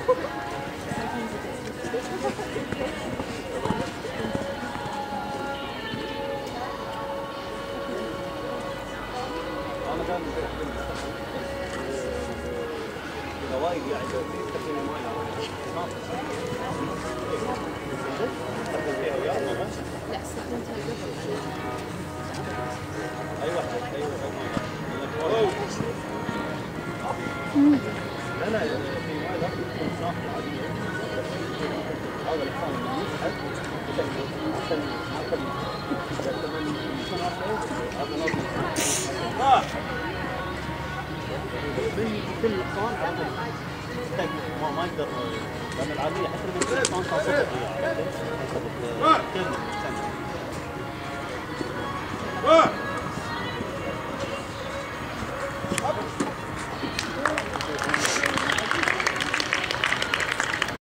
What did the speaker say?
وايد يعني تستخدم الماء لا استخدمتها قبل. اي واحده اي لا لا في ماء لا تكون صافيه عاديه هذا الحصان اللي يسحب عشان من كل الحصان على ما يقدر لان العاديه حتى لما الحصان صار صفر